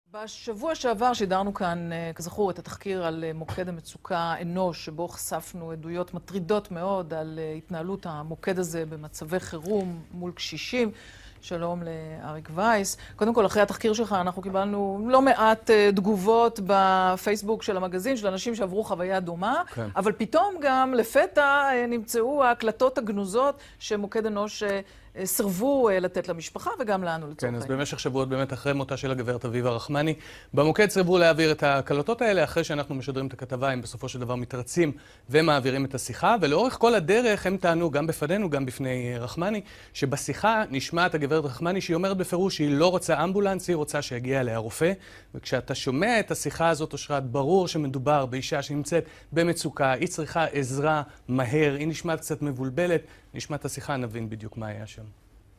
בשבוע שעבר שידרנו כאן, כזכור, את התחקיר על מוקד המצוקה אנוש, שבו חשפנו עדויות מטרידות מאוד על התנהלות המוקד הזה במצבי חירום מול קשישים. שלום לאריק וייס. קודם כל, אחרי התחקיר שלך אנחנו קיבלנו לא מעט תגובות בפייסבוק של המגזין, של אנשים שעברו חוויה דומה, כן. אבל פתאום גם לפתע נמצאו ההקלטות הגנוזות שמוקד אנוש סרבו לתת למשפחה וגם לנו לצורך. כן, אז במשך שבועות באמת אחרי מותה של הגברת אביבה רחמני, במוקד סרבו להעביר את ההקלטות האלה, אחרי שאנחנו משדרים את הכתבה, הם בסופו של דבר מתרצים ומעבירים את השיחה, ולאורך כל הדרך הם טענו, גם בפנינו, גם בפני רחמני, שבשיחה נשמעת הגברת רחמני שהיא אומרת בפירוש שהיא לא רוצה אמבולנס, היא רוצה שיגיע אליה רופא, וכשאתה שומע את השיחה הזאת, אושרת, ברור שמדובר באישה שנמצאת במצוקה, היא צריכה עזרה מהר, היא נשמעת קצת מבולבלת, נשמע את השיחה, נבין בדיוק מה היה שם.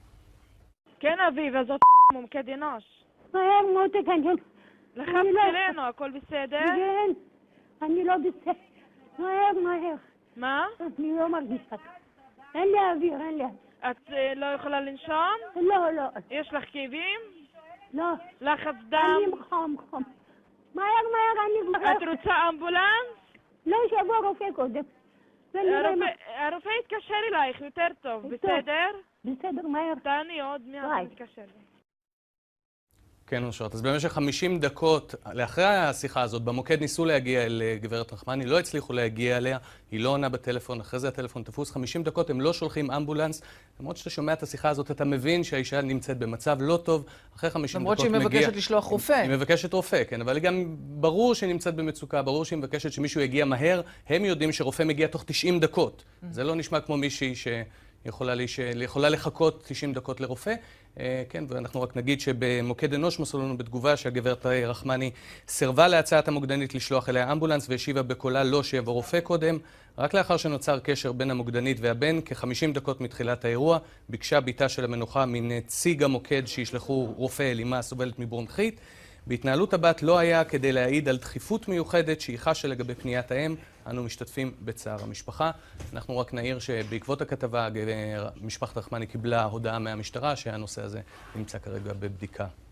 כן, אביבה, זאת מוקד אנוש. מהר מותק, אני לחצת אלינו, הכל בסדר? כן, אני לא בסדר. מהר. מה? אני לא מרגישה. אין לי אוויר, אין לי. את לא יכולה לנשום? לא. יש לך כאבים? לא. לחץ דם? אני חום. מהר, אני... את רוצה אמבולנס? לא, שיבוא רופא קודם. הרופא יתקשר אלייך יותר טוב, בסדר? בסדר, מהר. תעני עוד מעט, נתקשר. כן, אושרת. אז במשך 50 דקות, לאחרי השיחה הזאת, במוקד ניסו להגיע אל גברת רחמני, לא הצליחו להגיע אליה, היא לא עונה בטלפון, אחרי זה הטלפון תפוס. 50 דקות הם לא שולחים אמבולנס, למרות שאתה שומע את השיחה הזאת, אתה מבין שהאישה נמצאת במצב לא טוב, אחרי 50 דקות מגיע... למרות שהיא מבקשת לשלוח רופא. היא מבקשת רופא, כן, אבל גם ברור שהיא נמצאת במצוקה, ברור שהיא מבקשת שמישהו יגיע מהר, הם יודעים שרופא מגיע תוך 90 דקות. זה לא נשמע כמו מישהי יכולה לחכות 90 דקות לרופא. כן, ואנחנו רק נגיד שבמוקד אנוש מסרו לנו בתגובה שהגברת רחמני סירבה להצעת המוקדנית לשלוח אליה אמבולנס והשיבה בקולה לא שיבוא רופא קודם. רק לאחר שנוצר קשר בין המוקדנית והבן, כ-50 דקות מתחילת האירוע, ביקשה ביתה של המנוחה מנציג המוקד שישלחו רופא אלימה הסובלת מברונכית. בהתנהלות הבת לא היה כדי להעיד על דחיפות מיוחדת שהיא חשה לגבי פניית האם. אנו משתתפים בצער המשפחה. אנחנו רק נעיר שבעקבות הכתבה, משפחת רחמני קיבלה הודעה מהמשטרה שהנושא הזה נמצא כרגע בבדיקה.